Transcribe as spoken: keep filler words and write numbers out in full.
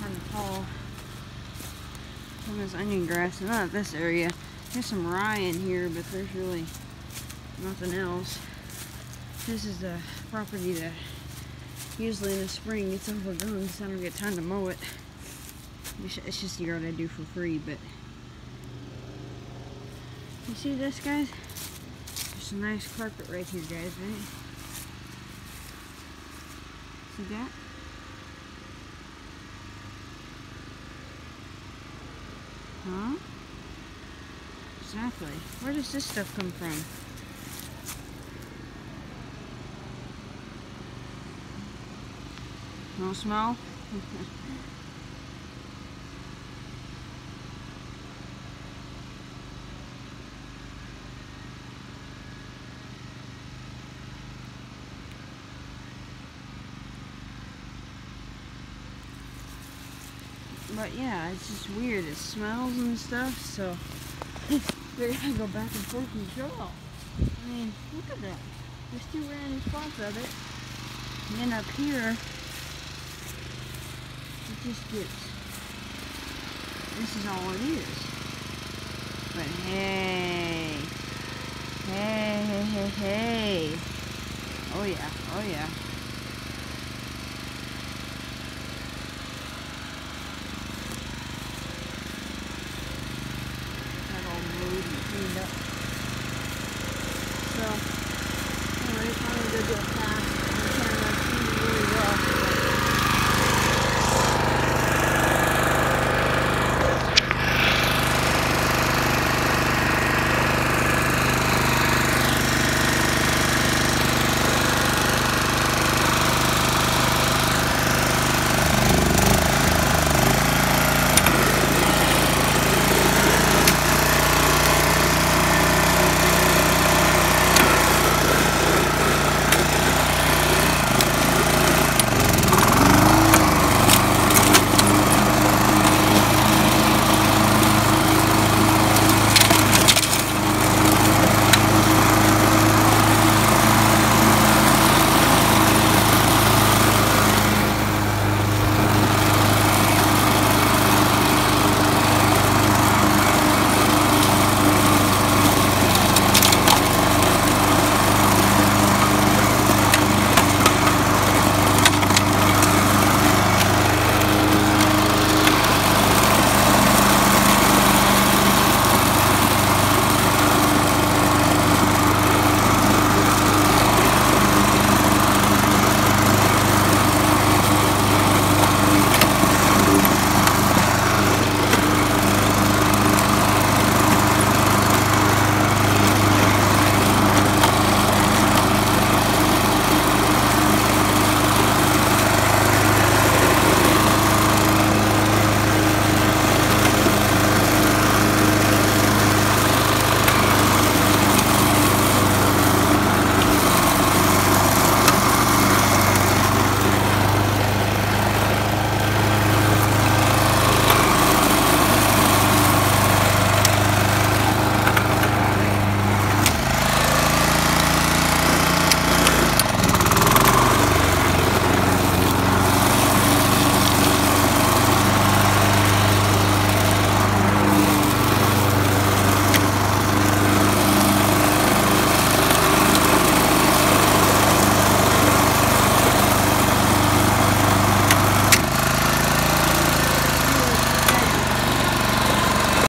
trying to haul some of this onion grass. And not this area. There's some rye in here, but there's really nothing else. This is the property that usually in the spring gets overgrown because I don't get time to mow it. It's just a yard I do for free, but you see this, guys? There's a nice carpet right here, guys, right? See that? Huh? Exactly. Where does this stuff come from? No smell? But yeah, it's just weird. It smells and stuff, so they're gonna go back and forth and show off. I mean, look at that. There's two random spots of it. And then up here, it just gets, this is all it is. But hey, hey, hey, hey, hey. Oh yeah, oh yeah.